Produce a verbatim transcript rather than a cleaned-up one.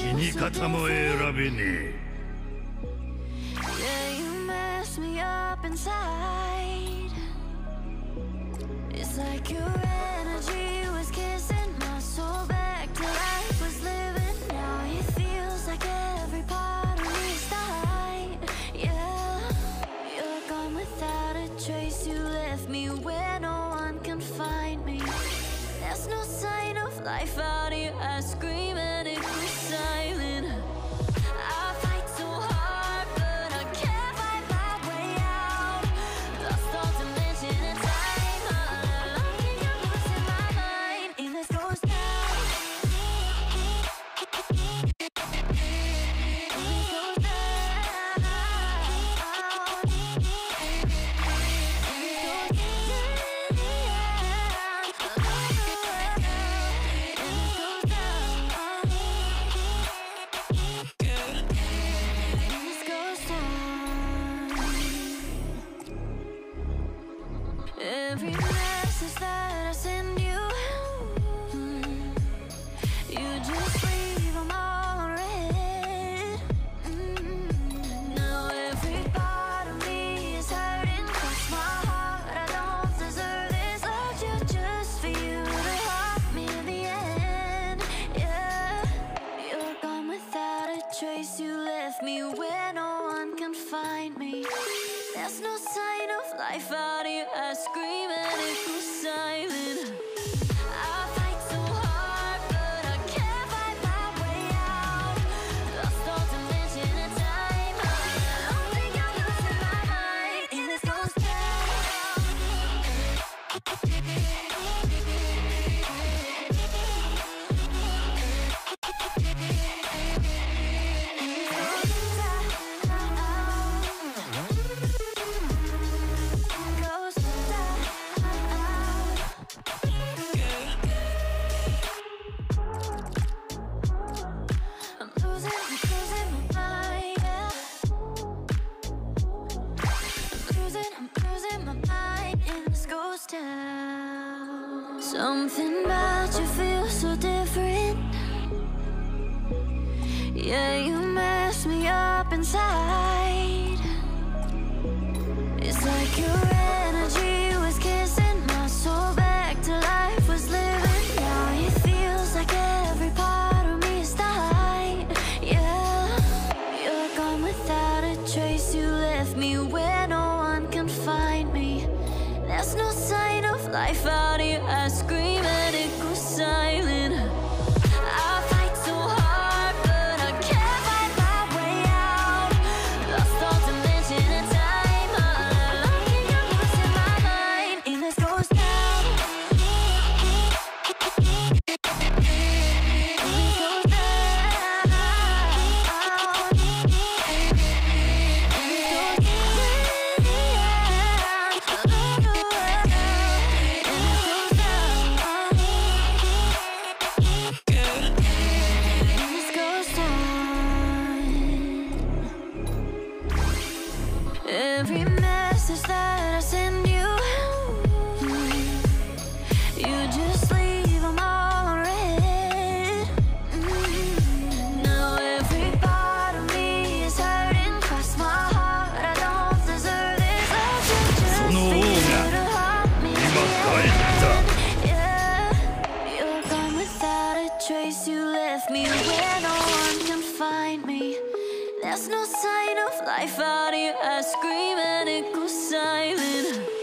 に方も選べねえ。 Yeah, you mess me up inside. It's like your energy was kissing my soul back to life was living. Now it feels like every part of me is dying. Yeah, you're gone without a trace. You left me where no one can find me. There's no sign of life out here. I scream and it goes silent. I fight so hard, but I can't find my way out. Lost all dimension and time. All alone, can you losing my mind? And this goes down. And this goes down. Every message that I send you, you just leave them all read. Now every part of me is hurting. Cross my heart, I don't deserve this. Loved you just for you to hurt me in the end. Yeah, you're gone without a trace. You left me where no one can find me. There's no sign of life out here. I scream and it goes silent. I fight so hard, but I can't find my way out. Lost all dimension and time. I don't think I'm losing my mind. And this goes down. Something about you feels so different. Yeah, you mess me up inside. It's like your energy was kissing my soul back to life was living. Now it feels like every part of me is dying. Yeah, you're gone without a trace. You left me where no one can find me. There's no sign of life out here. I scream and it goes silent. I fight so hard, but I can't find my way out. Lost all dimension and time. All alone, can you losing my mind? And this goes down. And this goes down. Every message that I send you, you just leave them all read. Now every part of me is hurting. Cross my heart, I don't deserve this. I should just be here to hurt me. Yeah, you're gone without a trace. You left me where no one can find me. There's no sign of life out here. I scream and it goes silent.